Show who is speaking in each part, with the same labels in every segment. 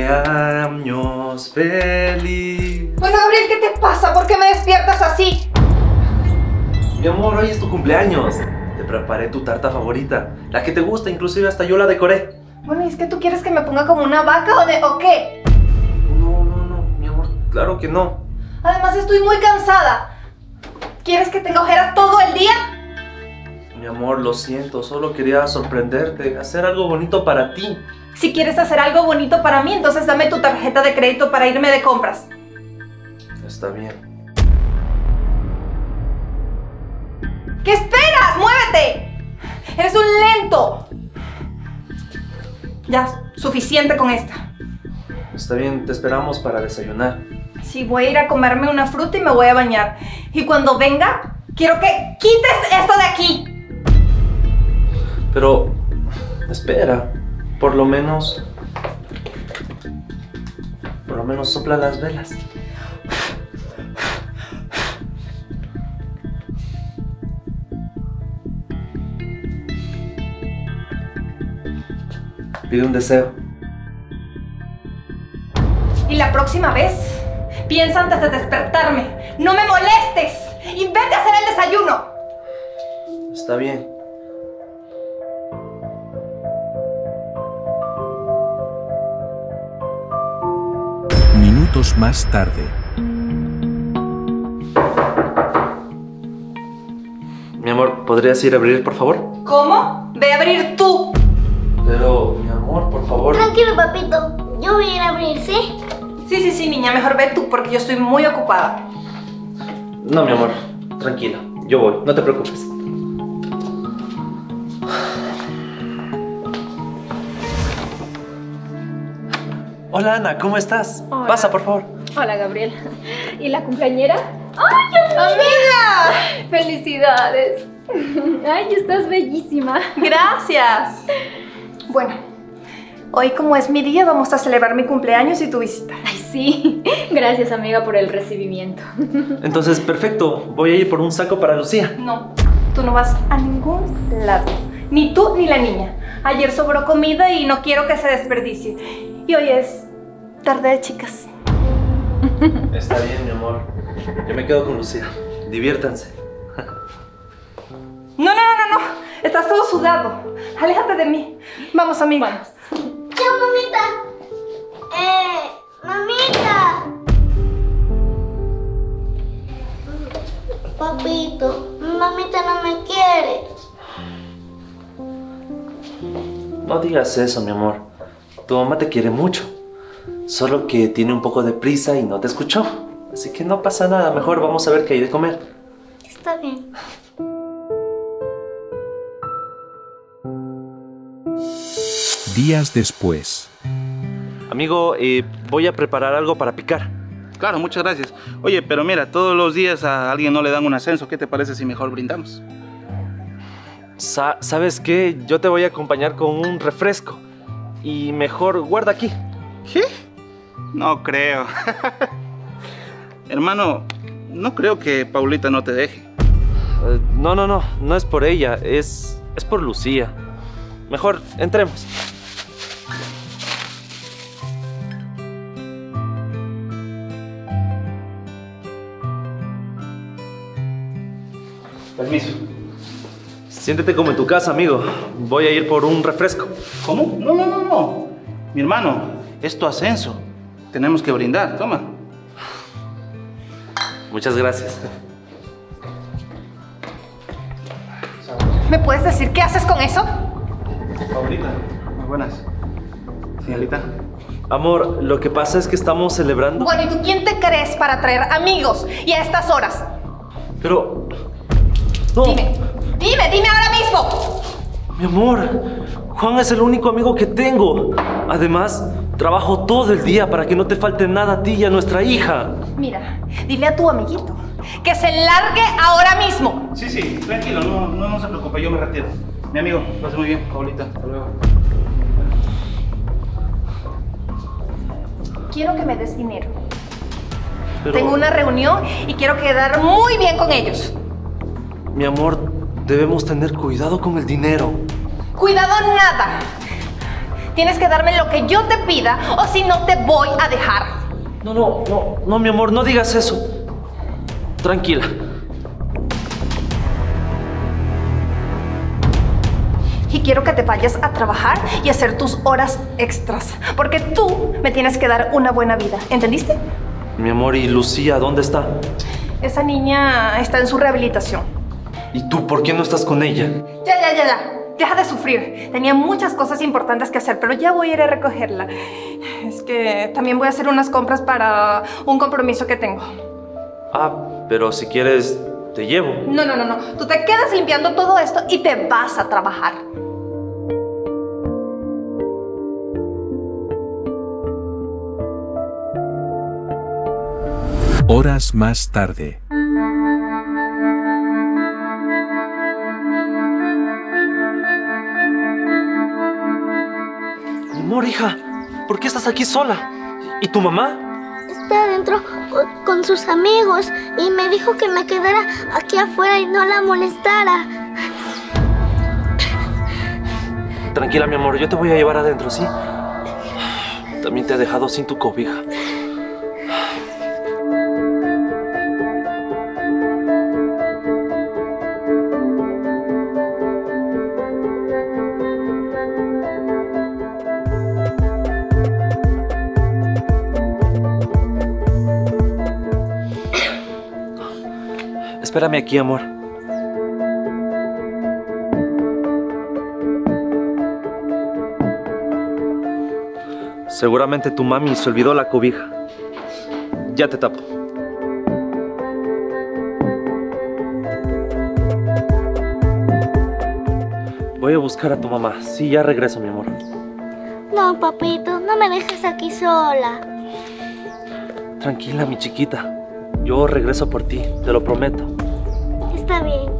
Speaker 1: cumpleaños feliz.
Speaker 2: Bueno, Gabriel, ¿qué te pasa? ¿Por qué me despiertas así?
Speaker 1: Mi amor, hoy es tu cumpleaños. Te preparé tu tarta favorita, la que te gusta, inclusive hasta yo la decoré.
Speaker 2: Bueno, ¿y es que tú quieres que me ponga como una vaca o qué?
Speaker 1: No, mi amor, claro que no.
Speaker 2: Además estoy muy cansada. ¿Quieres que tenga ojeras todo el día?
Speaker 1: Mi amor, lo siento, solo quería sorprenderte, hacer algo bonito para ti.
Speaker 2: Si quieres hacer algo bonito para mí, entonces dame tu tarjeta de crédito para irme de compras.
Speaker 1: Está bien.
Speaker 2: ¿Qué esperas? ¡Muévete! ¡Eres un lento! Ya, suficiente con esta.
Speaker 1: Está bien, te esperamos para desayunar.
Speaker 2: Sí, voy a ir a comerme una fruta y me voy a bañar. Y cuando venga, quiero que quites esto de aquí.
Speaker 1: Pero, espera, por lo menos sopla las velas. Pide un deseo.
Speaker 2: Y la próxima vez, piensa antes de despertarme. ¡No me molestes! ¡Y vete a hacer el desayuno!
Speaker 1: Está bien.
Speaker 3: Minutos más tarde.
Speaker 1: Mi amor, ¿podrías ir a abrir, por favor?
Speaker 2: ¿Cómo? Ve a abrir tú.
Speaker 1: Pero, mi amor, por favor.
Speaker 4: Tranquilo, papito. Yo voy a ir a abrir, ¿sí?
Speaker 2: Sí, niña, mejor ve tú porque yo estoy muy ocupada.
Speaker 1: No, mi amor, tranquila. Yo voy, no te preocupes. Hola, Ana, ¿cómo estás?
Speaker 5: Hola.
Speaker 1: Pasa, por favor.
Speaker 5: Hola, Gabriel. ¿Y la cumpleañera? ¡Ay,
Speaker 2: ¡Amiga!
Speaker 5: ¡Felicidades! ¡Ay, estás bellísima!
Speaker 2: Gracias. Bueno, hoy como es mi día, vamos a celebrar mi cumpleaños y tu visita.
Speaker 5: ¡Ay, sí! Gracias, amiga, por el recibimiento.
Speaker 1: Entonces, perfecto. Voy a ir por un saco para Lucía.
Speaker 2: No, tú no vas a ningún lado. Ni tú ni la niña. Ayer sobró comida y no quiero que se desperdicie. Y hoy es tarde de chicas.
Speaker 1: Está bien, mi amor. Yo me quedo con Lucía. Diviértanse.
Speaker 2: No. Estás todo sudado. Aléjate de mí. Vamos, amiga.
Speaker 5: Vamos.
Speaker 4: Chao, mamita. Mamita. Papito, mamita no me quiere.
Speaker 1: No digas eso, mi amor. Tu mamá te quiere mucho. Solo que tiene un poco de prisa y no te escuchó. Así que no pasa nada. Mejor vamos a ver qué hay de comer.
Speaker 4: Está bien.
Speaker 3: Días después.
Speaker 1: Amigo, voy a preparar algo para picar.
Speaker 6: Claro, muchas gracias. Oye, pero mira, todos los días a alguien no le dan un ascenso. ¿Qué te parece si mejor brindamos?
Speaker 1: ¿Sabes qué? Yo te voy a acompañar con un refresco. Y mejor guarda aquí.
Speaker 6: ¿Qué? No creo. Hermano, no creo que Paulita no te deje.
Speaker 1: No es por ella. Es por Lucía. Mejor, entremos.
Speaker 6: Permiso.
Speaker 1: Siéntete como en tu casa, amigo. Voy a ir por un refresco.
Speaker 6: ¿Cómo? No. Mi hermano, es tu ascenso. Tenemos que brindar. Toma.
Speaker 1: Muchas gracias.
Speaker 2: ¿Me puedes decir qué haces con eso?
Speaker 1: Paulita.
Speaker 6: Muy buenas. Señorita.
Speaker 1: Amor, lo que pasa es que estamos celebrando...
Speaker 2: Bueno, ¿y tú quién te crees para traer amigos y a estas horas?
Speaker 1: Pero... No.
Speaker 2: Dime ahora mismo.
Speaker 1: Mi amor, Juan es el único amigo que tengo. Además, trabajo todo el día para que no te falte nada a ti y a nuestra hija.
Speaker 2: Mira, dile a tu amiguito que se largue ahora mismo.
Speaker 6: Sí, tranquilo, no se preocupe, yo me retiro. Mi amigo, lo hace muy bien, Paulita. Hasta luego.
Speaker 2: Quiero que me des dinero.
Speaker 1: Pero,
Speaker 2: Tengo una reunión y quiero quedar muy bien con ellos.
Speaker 1: mi amor, debemos tener cuidado con el dinero.
Speaker 2: Cuidado nada. Tienes que darme lo que yo te pida o si no te voy a dejar.
Speaker 1: No, mi amor, no digas eso. Tranquila.
Speaker 2: Y quiero que te vayas a trabajar y hacer tus horas extras. Porque tú me tienes que dar una buena vida. ¿Entendiste?
Speaker 1: Mi amor, ¿y Lucía dónde está?
Speaker 2: Esa niña está en su rehabilitación.
Speaker 1: ¿Y tú por qué no estás con ella?
Speaker 2: Ya. Deja de sufrir. Tenía muchas cosas importantes que hacer, pero ya voy a ir a recogerla. Es que también voy a hacer unas compras para un compromiso que tengo.
Speaker 1: Ah, pero si quieres, te llevo.
Speaker 2: No. Tú te quedas limpiando todo esto y te vas a trabajar.
Speaker 3: Horas más tarde.
Speaker 1: Mi amor, hija, ¿por qué estás aquí sola? ¿Y tu mamá?
Speaker 4: Está adentro con sus amigos y me dijo que me quedara aquí afuera y no la molestara.
Speaker 1: Tranquila, mi amor, yo te voy a llevar adentro, ¿sí? También te he dejado sin tu cobija. Espérame aquí, amor. Seguramente tu mami se olvidó la cobija. Ya te tapo. Voy a buscar a tu mamá. Sí, ya regreso, mi amor.
Speaker 4: No, papito, no me dejes aquí sola.
Speaker 1: Tranquila, mi chiquita. Yo regreso por ti, te lo prometo.
Speaker 4: Está bien.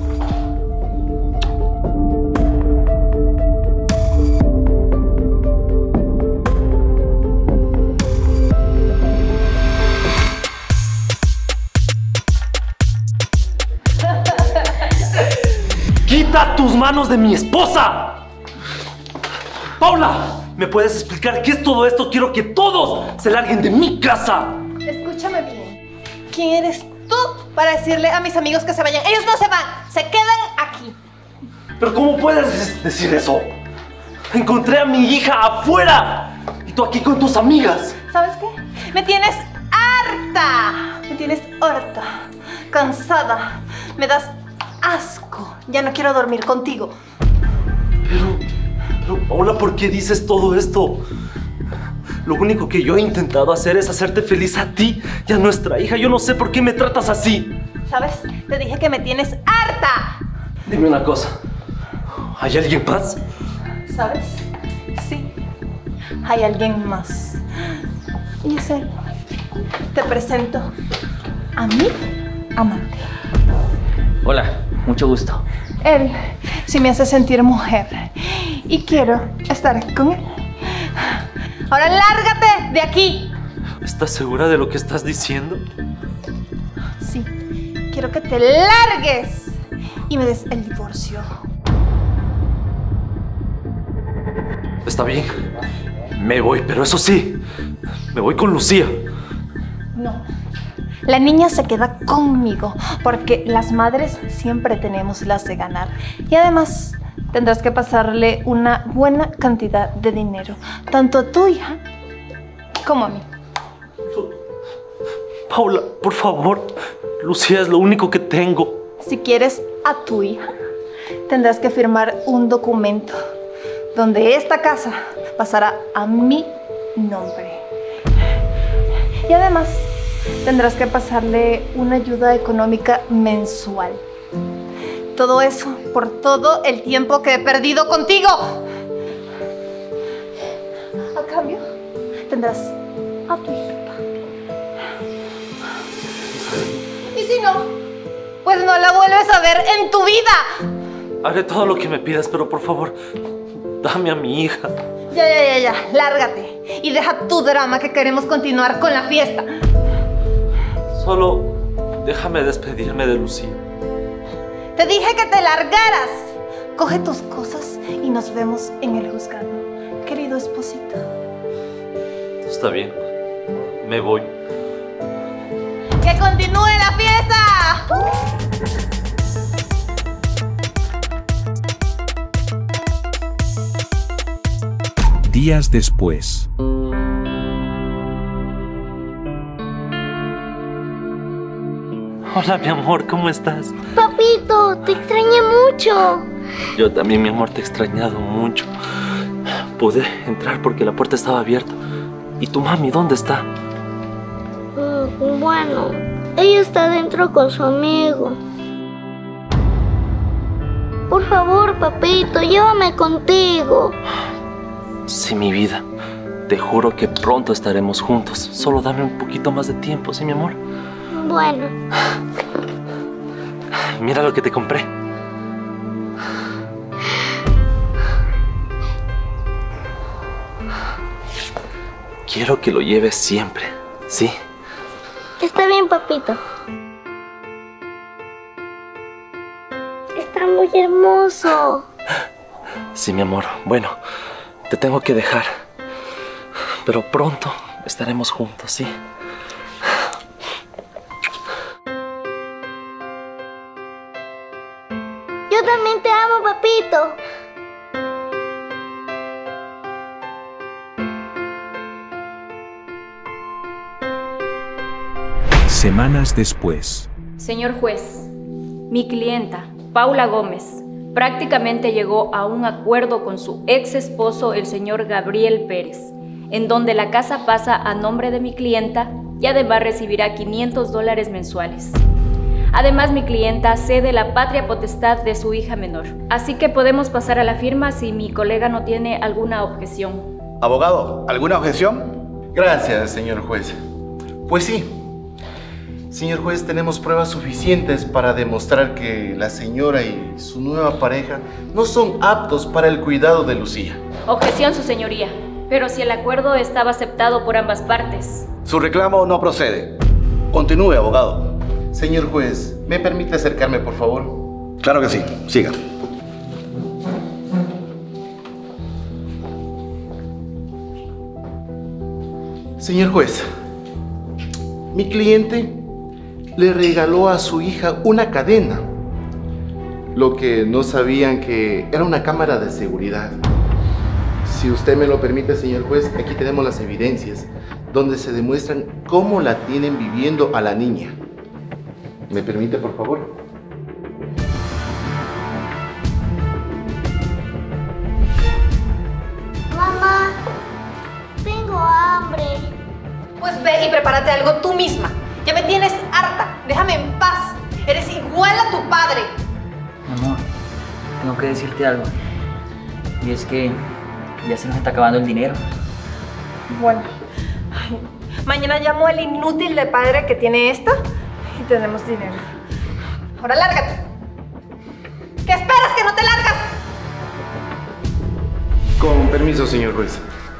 Speaker 1: ¡Quita tus manos de mi esposa! ¡Paula! ¿Me puedes explicar qué es todo esto? Quiero que todos se larguen de mi casa.
Speaker 2: Escúchame bien. ¿Quién eres tú para decirle a mis amigos que se vayan? Ellos no se van, se quedan aquí.
Speaker 1: ¿Pero cómo puedes decir eso? Encontré a mi hija afuera y tú aquí con tus amigas.
Speaker 2: ¿Sabes qué? Me tienes harta. Me tienes harta, cansada. Me das asco. Ya no quiero dormir contigo.
Speaker 1: Pero Paula, ¿por qué dices todo esto? Lo único que yo he intentado hacer es hacerte feliz a ti y a nuestra hija. Yo no sé por qué me tratas así.
Speaker 2: ¿Sabes? Te dije que me tienes harta.
Speaker 1: Dime una cosa. ¿Hay alguien más?
Speaker 2: ¿Sabes? Sí. Hay alguien más. Y es él. Te presento a mi amante.
Speaker 7: Hola, mucho gusto.
Speaker 2: Él sí me hace sentir mujer. Y quiero estar con él. ¡Ahora lárgate de aquí!
Speaker 1: ¿Estás segura de lo que estás diciendo?
Speaker 2: Sí, quiero que te largues y me des el divorcio.
Speaker 1: Está bien, me voy, pero eso sí, me voy con Lucía.
Speaker 2: No, la niña se queda conmigo porque las madres siempre tenemos las de ganar. Y además tendrás que pasarle una buena cantidad de dinero, tanto a tu hija como a mí.
Speaker 1: Paula, por favor, Lucía es lo único que tengo.
Speaker 2: Si quieres a tu hija, tendrás que firmar un documento donde esta casa pasará a mi nombre. Y además tendrás que pasarle una ayuda económica mensual. Todo eso por todo el tiempo que he perdido contigo. A cambio, tendrás a tu hijita. Y si no, pues no la vuelves a ver en tu vida.
Speaker 1: Haré todo lo que me pidas, pero por favor, dame a mi hija.
Speaker 2: Ya, lárgate. Y deja tu drama que queremos continuar con la fiesta.
Speaker 1: Solo déjame despedirme de Lucía.
Speaker 2: Te dije que te largaras. Coge tus cosas y nos vemos en el juzgado. Querido. querido esposito.
Speaker 1: Está bien. Me voy.
Speaker 2: ¡Que continúe la fiesta!
Speaker 3: Días después.
Speaker 1: Hola, mi amor, ¿cómo estás?
Speaker 4: Papito, te extrañé mucho.
Speaker 1: Yo también, mi amor, te he extrañado mucho. Pude entrar porque la puerta estaba abierta. ¿Y tu mami dónde está?
Speaker 4: Bueno, ella está dentro con su amigo. Por favor, papito, llévame contigo.
Speaker 1: Sí, mi vida. Te juro que pronto estaremos juntos. Solo dame un poquito más de tiempo, ¿sí, mi amor?
Speaker 4: Bueno.
Speaker 1: Mira lo que te compré. Quiero que lo lleves siempre, ¿sí?
Speaker 4: Está bien, papito. Está muy hermoso.
Speaker 1: Sí, mi amor. Bueno, te tengo que dejar. Pero pronto estaremos juntos, ¿sí?
Speaker 4: Yo también te amo, papito.
Speaker 3: Semanas después.
Speaker 5: Señor juez, mi clienta, Paula Gómez, prácticamente llegó a un acuerdo con su ex esposo, el señor Gabriel Pérez, en donde la casa pasa a nombre de mi clienta y además recibirá $500 mensuales. Además, mi clienta cede la patria potestad de su hija menor. Así que podemos pasar a la firma si mi colega no tiene alguna objeción.
Speaker 8: Abogado, ¿alguna objeción?
Speaker 9: Gracias, señor juez. Pues sí. Señor juez, tenemos pruebas suficientes para demostrar que la señora y su nueva pareja no son aptos para el cuidado de Lucía.
Speaker 5: Objeción, su señoría. Pero si el acuerdo estaba aceptado por ambas partes.
Speaker 8: Su reclamo no procede. Continúe, abogado.
Speaker 9: Señor juez, ¿me permite acercarme, por favor?
Speaker 8: Claro que sí. Siga.
Speaker 9: Señor juez, mi cliente le regaló a su hija una cadena. Lo que no sabían que era una cámara de seguridad. Si usted me lo permite, señor juez, aquí tenemos las evidencias donde se demuestran cómo la tienen viviendo a la niña. ¿Me permite, por favor?
Speaker 4: Mamá, tengo hambre.
Speaker 2: Pues ve y prepárate algo tú misma. Ya me tienes harta. Déjame en paz. Eres igual a tu padre.
Speaker 7: Amor, tengo que decirte algo. Y es que ya se nos está acabando el dinero.
Speaker 2: Bueno, ay, mañana llamo al inútil de padre que tiene esta y tenemos dinero. Ahora lárgate. ¿Qué esperas que no te largas?
Speaker 9: Con permiso, señor juez.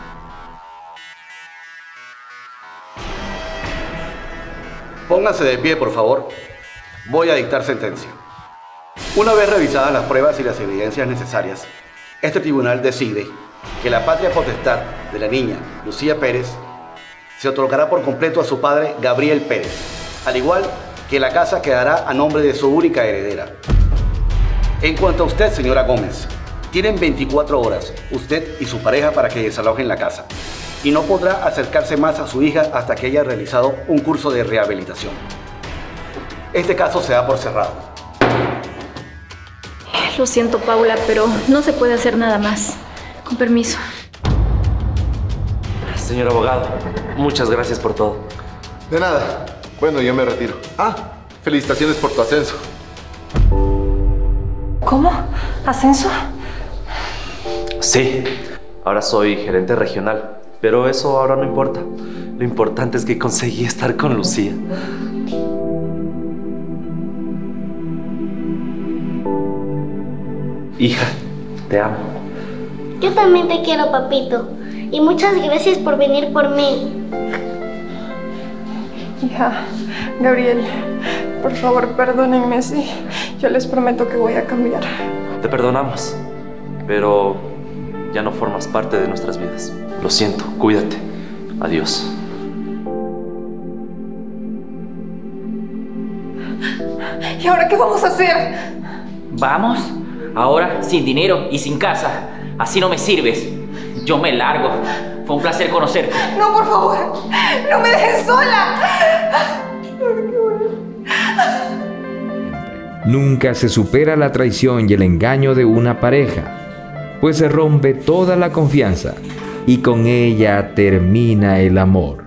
Speaker 8: Póngase de pie, por favor. Voy a dictar sentencia. Una vez revisadas las pruebas y las evidencias necesarias, este tribunal decide que la patria potestad de la niña, Lucía Pérez, se otorgará por completo a su padre, Gabriel Pérez, al igual que la casa quedará a nombre de su única heredera. En cuanto a usted, señora Gómez, tienen 24 horas, usted y su pareja, para que desalojen la casa. Y no podrá acercarse más a su hija hasta que haya realizado un curso de rehabilitación. Este caso se da por cerrado.
Speaker 5: Lo siento, Paula, pero no se puede hacer nada más. Con permiso.
Speaker 1: Señor abogado, muchas gracias por todo.
Speaker 9: De nada. Bueno, yo me retiro. Ah, felicitaciones por tu ascenso.
Speaker 2: ¿Cómo? ¿Ascenso?
Speaker 1: Sí, ahora soy gerente regional. Pero eso ahora no importa. Lo importante es que conseguí estar con Lucía. Hija, te amo.
Speaker 4: Yo también te quiero, papito. Y muchas gracias por venir por mí.
Speaker 2: Hija, Gabriel, por favor, perdónenme, sí. Yo les prometo que voy a cambiar.
Speaker 1: Te perdonamos, pero ya no formas parte de nuestras vidas. Lo siento, cuídate. Adiós.
Speaker 2: ¿Y ahora qué vamos a hacer?
Speaker 7: ¿Vamos? Ahora sin dinero y sin casa. Así no me sirves. Yo me largo. Fue un placer conocerte.
Speaker 2: No, por favor. No me dejes sola.
Speaker 10: Nunca se supera la traición y el engaño de una pareja, pues se rompe toda la confianza y con ella termina el amor.